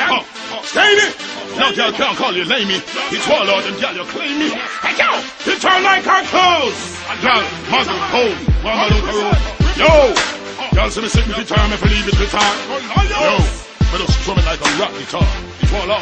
Stay it! No girl can't call you lamey. It's warlord and girl you claim me. Hey yo! It turn like her clothes. And girl, mother home. One more look around. Yo! Girl see me sit with guitar, me for leave it guitar. Yo! Me just strum it like a rock guitar. It's warlord.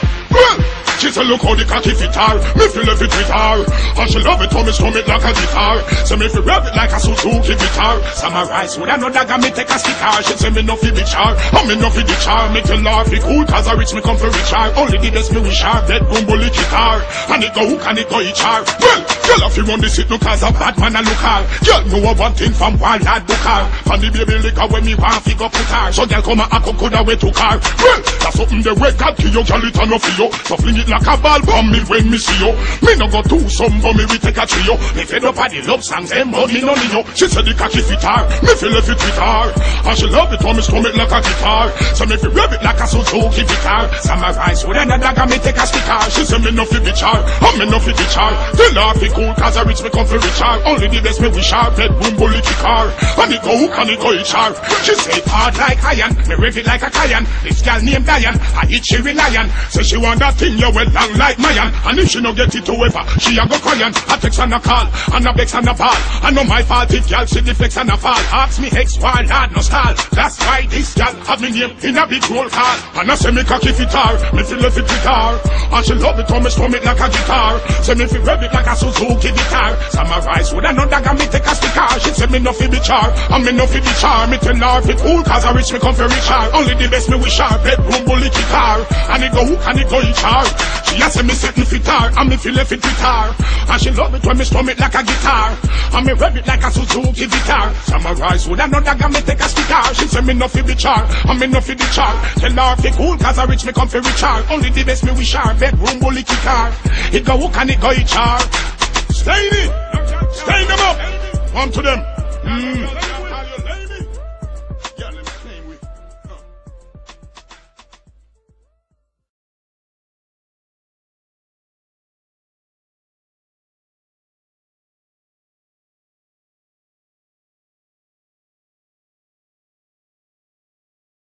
She said look how the cocky fit her. Me feel if it with her. And she love it how me strum it like a guitar. So me feel rev it like a Suzuki guitar. Summarize with another guy me take a sticker. She say me no fi bitch her. And me no fi ditch her. Me tell her fi cool cause I rich me come for rich her. Only the best me wish her. Bedroom bully kick her. And it go hook and it go each her. Well, girl if you run this it no cause a bad man a look her. Girl know one thing from wild lad book her. And the baby liquor when me want fi go put her. So girl come a coulda way to car. Well, that's something the way God kill you. Girl it enough for you. So fling it like a ball bomb me when me see you. Me no go do some but me we take a trio. Me fed up at the love songs them but me no need you. She said the cocky fit her. Me feel if it with her. And she love it when me strum it like a guitar. So me feel rev it like a Suzuki guitar. Summarize with another guy me take a sticker. She said me no fi bitch her. And me no fi ditch her. Tell her fi cool cause I rich me come for rich her. Only the best me wish her. Bedroom bully kick her. And it go hook and it go each her. She say it hard like iron. Me rev it like a Cayenne. This girl named Diane. I eat she lion. So she want that thing you well long like Mayan. And if she no get it to ever, she a go crying. A text and a call, and a vex and a ball. I know my fault if y'all see the flex and a fall. Ask me ex why lad no stall. That's why this girl have me name in a big roll call. And I say me cocky fit her, me feel if it with her. And she love it when me strum it like a guitar. Say me feel rev it like a Suzuki guitar. Summarize with another guy me take a sticker. She say me no fi bitch her, and me no fi bitch her. Me tell her fit cool cause I rich me come for rich her. Only the best me wish her. Bedroom bully kick her. And it go hook and it go each her. She a say me setting fit her, and me feel if it with her. And she love it when me strum it like a guitar. And me rev it like a Suzuki guitar. Summarize with another guy me take a sticker. She say me no fi bitch her, and me no fi ditch her. Tell her fi cool cause I rich me come for rich her. Only the best me wish her. Bedroom bully kick her. It go hook and it go each her. Stay in it. Stay them up. One to them.